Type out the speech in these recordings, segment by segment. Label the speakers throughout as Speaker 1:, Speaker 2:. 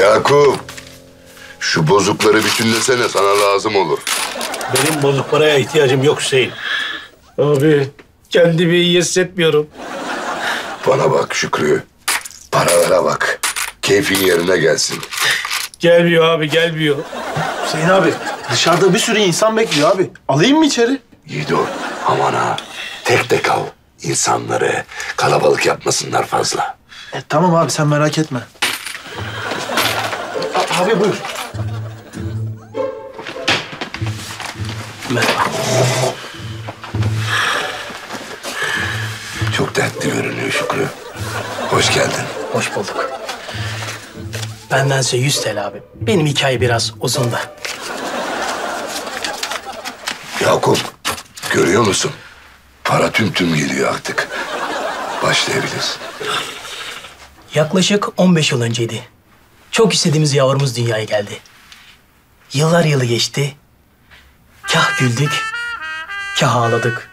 Speaker 1: Yakup, şu bozukları bütünlesene, sana lazım olur.
Speaker 2: Benim bozuk paraya ihtiyacım yok Hüseyin. Abi kendimi iyi hissetmiyorum.
Speaker 1: Bana bak Şükrü, paralara bak. Keyfin yerine gelsin.
Speaker 2: Gelmiyor abi, gelmiyor.
Speaker 3: Hüseyin abi, dışarıda bir sürü insan bekliyor abi. Alayım mı içeri?
Speaker 1: Yiğido, aman ha. Tek tek al. İnsanları kalabalık yapmasınlar fazla.
Speaker 3: Tamam abi, sen merak etme. Abi buyur.
Speaker 2: Merhaba.
Speaker 1: Çok dertli görünüyor Şükrü. Hoş geldin.
Speaker 4: Hoş bulduk. Bendense 100 TL abi. Benim hikaye biraz uzun da.
Speaker 1: Yakup, görüyor musun? Para tüm geliyor artık. Başlayabiliriz.
Speaker 4: Yaklaşık 15 yıl önceydi. Çok istediğimiz yavrumuz dünyaya geldi. Yıllar yılı geçti. Kah güldük, kah ağladık.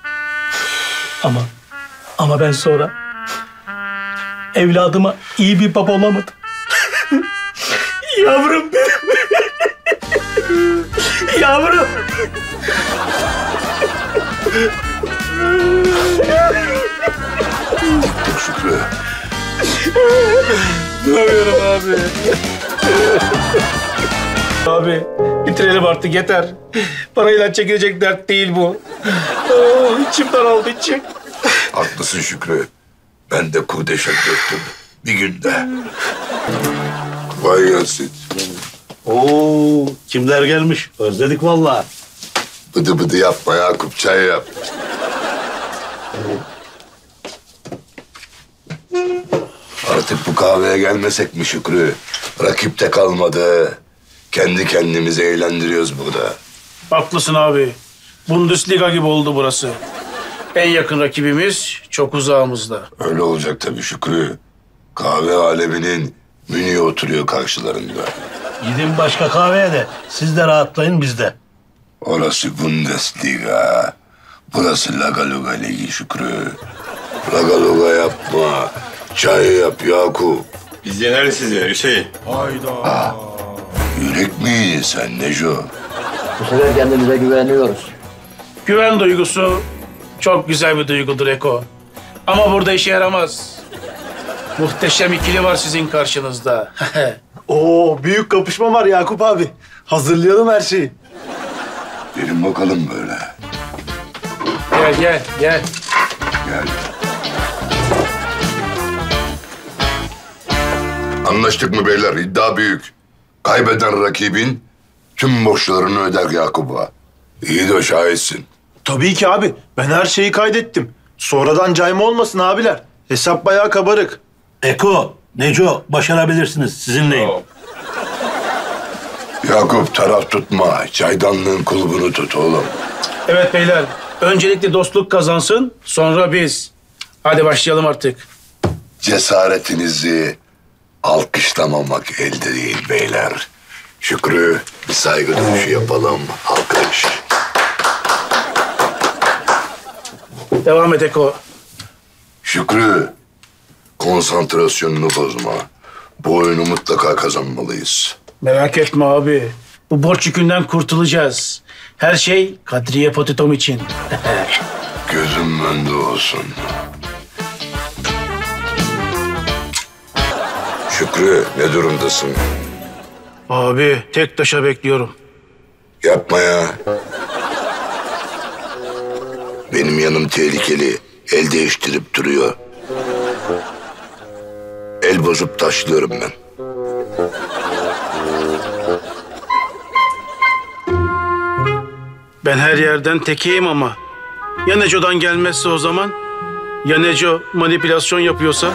Speaker 4: Ama ben sonra evladıma iyi bir baba olamadım. Yavrum benim. Yavrum.
Speaker 1: Dur Şükrü.
Speaker 2: Duramıyorum abi. Abi bitirelim artık, yeter. Parayla çekilecek dert değil bu. İçim daraldı, içim.
Speaker 1: Haklısın Şükrü. Ben de kurdeşe döktüm. Bir günde. Vay gelsin.
Speaker 2: Oo, kimler gelmiş? Özledik vallahi.
Speaker 1: Bıdı bıdı yapma Yakup, çay yap. Artık bu kahveye gelmesek mi Şükrü? Rakip de kalmadı. Kendi kendimizi eğlendiriyoruz burada.
Speaker 2: Haklısın abi. Bundesliga gibi oldu burası. En yakın rakibimiz çok uzağımızda.
Speaker 1: Öyle olacak tabii Şükrü. Kahve aleminin Münih'e oturuyor karşılarında.
Speaker 2: Gidin başka kahveye de siz de rahatlayın, biz de.
Speaker 1: Orası Bundesliga. Burası Lagaluga Ligi Şükrü. Lagaluga yapma. Çay yap Yakup.
Speaker 5: Biz yeneriz sizi Hüseyin.
Speaker 1: Yürek mi yedin sen Neco?
Speaker 6: Bu sefer kendimize güveniyoruz.
Speaker 2: Güven duygusu çok güzel bir duygudur Eko. Ama burada işe yaramaz. Muhteşem ikili var sizin karşınızda.
Speaker 3: Oo, büyük kapışma var Yakup abi. Hazırlayalım her şeyi.
Speaker 1: Gelin bakalım böyle.
Speaker 2: Gel.
Speaker 1: Gel. Anlaştık mı beyler? İddia büyük. Kaybeden rakibin tüm borçlarını öder Yakup'a. İyi de şahitsin.
Speaker 3: Tabii ki abi. Ben her şeyi kaydettim. Sonradan cayma olmasın abiler. Hesap bayağı kabarık.
Speaker 2: Eko, Neco, başarabilirsiniz. Sizinleyim.
Speaker 1: Yakup, taraf tutma. Çaydanlığın kulbunu tut oğlum.
Speaker 2: Evet beyler, öncelikle dostluk kazansın, sonra biz. Hadi başlayalım artık.
Speaker 1: Cesaretinizi alkışlamamak elde değil beyler. Şükrü, bir saygı duruşu yapalım. Alkış.
Speaker 2: Devam et Eko.
Speaker 1: Şükrü, konsantrasyonunu bozma. Bu oyunu mutlaka kazanmalıyız.
Speaker 2: Merak etme abi. Bu borç yükünden kurtulacağız. Her şey Kadriye Potitom için.
Speaker 1: Gözüm önünde olsun. Şükrü, ne durumdasın?
Speaker 2: Abi tek taşa bekliyorum.
Speaker 1: Yapma ya. Benim yanım tehlikeli. El değiştirip duruyor. El bozup taşlıyorum ben.
Speaker 2: Ben her yerden tekeyim ama. Ya Neco'dan gelmezse o zaman? Ya Neco manipülasyon yapıyorsa?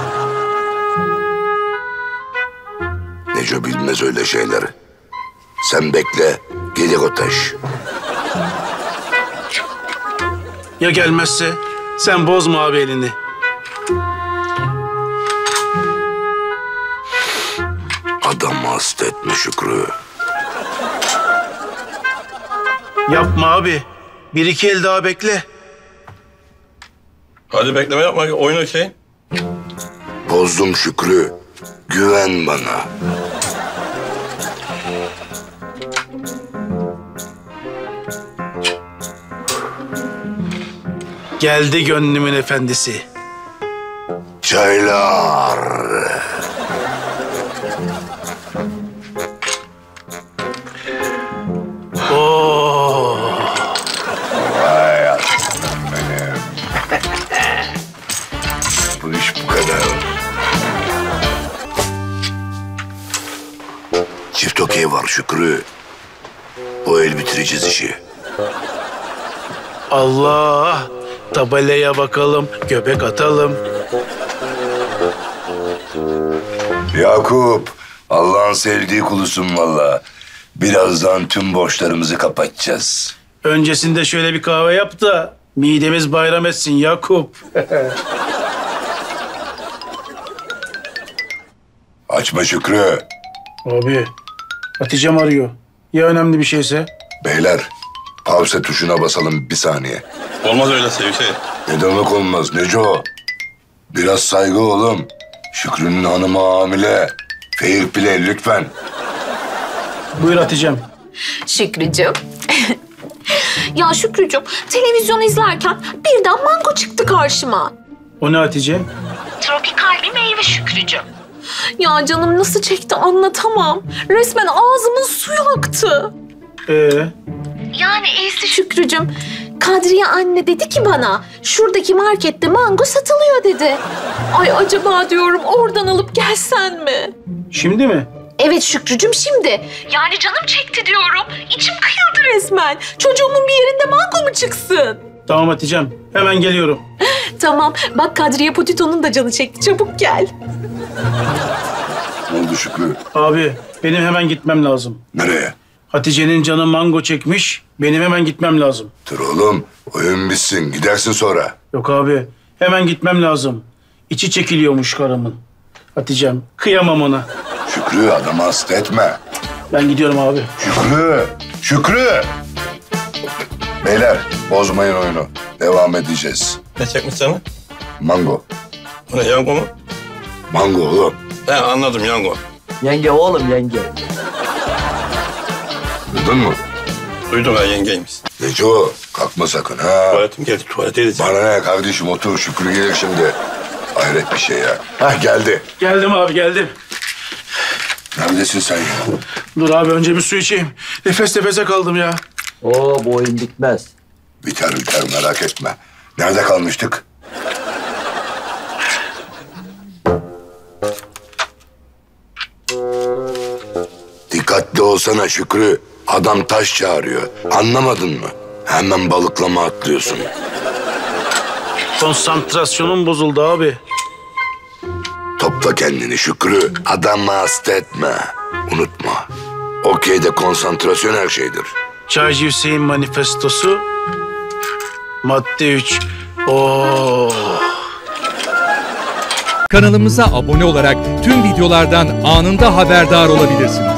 Speaker 1: Neco bilmez öyle şeyleri. Sen bekle, gelir o taş.
Speaker 2: Ya gelmezse? Sen bozma abi elini.
Speaker 1: Adamı hasta etme Şükrü.
Speaker 2: Yapma abi. Bir iki el daha bekle.
Speaker 5: Hadi bekleme yapma. Oyna Hüseyin.
Speaker 1: Bozdum Şükrü. Güven bana.
Speaker 2: Geldi gönlümün efendisi.
Speaker 1: Çaylar.
Speaker 2: Oo.
Speaker 1: Vay aslanım benim. Bu iş bu kadar. Çift okey var Şükrü. O el bitireceğiz işi.
Speaker 2: Allah. Tabelaya bakalım, göbek atalım.
Speaker 1: Yakup, Allah'ın sevdiği kulusun valla. Birazdan tüm borçlarımızı kapatacağız.
Speaker 2: Öncesinde şöyle bir kahve yap da midemiz bayram etsin Yakup.
Speaker 1: Açma Şükrü.
Speaker 2: Abi, Hatice'm arıyor. Ya önemli bir şeyse?
Speaker 1: Beyler, pause tuşuna basalım bir saniye.
Speaker 5: Olmaz öyle Hüseyin.
Speaker 1: Ne demek olmaz Neco? Biraz saygı oğlum. Şükrü'nün hanımı hamile. Fair play lütfen.
Speaker 2: Buyur Hatice'm.
Speaker 7: Şükrücüğüm. Ya Şükrücüğüm, televizyon izlerken birden mango çıktı karşıma.
Speaker 2: O ne Hatice?
Speaker 7: Tropikal bir meyve Şükrücüğüm. Ya canım nasıl çekti anlatamam. Resmen ağzımın suyu aktı. Yani Şükrücüğüm, Kadriye anne dedi ki bana, şuradaki markette mango satılıyor dedi. Ay acaba diyorum oradan alıp gelsen mi?
Speaker 2: Şimdi mi?
Speaker 7: Evet Şükrücüğüm şimdi. Yani canım çekti diyorum. İçim kıyıldı resmen. Çocuğumun bir yerinde mango mu çıksın?
Speaker 2: Tamam Hatice'm, hemen geliyorum.
Speaker 7: Tamam bak Kadriye Potito'nun da canı çekti. Çabuk gel.
Speaker 1: Ne oldu Şükrü?
Speaker 2: Abi, benim hemen gitmem lazım.
Speaker 1: Nereye?
Speaker 2: Hatice'nin canı mango çekmiş, benim hemen gitmem lazım.
Speaker 1: Dur oğlum, oyun bitsin. Gidersin sonra.
Speaker 2: Yok abi, hemen gitmem lazım. İçi çekiliyormuş karımın. Hatice'm, kıyamam ona.
Speaker 1: Şükrü, adamı hasta etme.
Speaker 2: Ben gidiyorum abi.
Speaker 1: Şükrü! Şükrü! Beyler, bozmayın oyunu. Devam edeceğiz.
Speaker 5: Ne çekmiş sana?
Speaker 1: Mango.
Speaker 5: Bu ne yango mu?
Speaker 1: Mango oğlum.
Speaker 5: He anladım yango.
Speaker 6: Yenge oğlum yenge.
Speaker 1: Duydun mu?
Speaker 5: Duydum ben yengeymiş.
Speaker 1: Neco, kalkma sakın ha.
Speaker 5: Tuvaletim geldi tuvalete gideceğim.
Speaker 1: Bana ne kardeşim, otur. Şükrü gelir şimdi. Hayret bir şey ya. Hah, geldi.
Speaker 2: Geldim abi, geldim.
Speaker 1: Neredesin sen ya?
Speaker 2: Dur abi, önce bir su içeyim. Nefes nefese kaldım ya.
Speaker 6: Oo bu oyun bitmez.
Speaker 1: Biter biter, merak etme. Nerede kalmıştık? Dikkatli olsana Şükrü. Adam taş çağırıyor. Anlamadın mı? Hemen balıklama atlıyorsun.
Speaker 2: Konsantrasyonum bozuldu abi.
Speaker 1: Topla kendini Şükrü. Adamı hasta etme. Unutma. Okeyde konsantrasyon her şeydir.
Speaker 2: Çaycı Hüseyin manifestosu. Madde 3. Oo.
Speaker 8: Kanalımıza abone olarak tüm videolardan anında haberdar olabilirsiniz.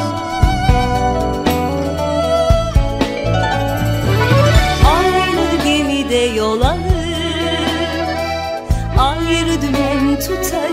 Speaker 9: Aynı gemide yol alır, ayrı dümen tutar.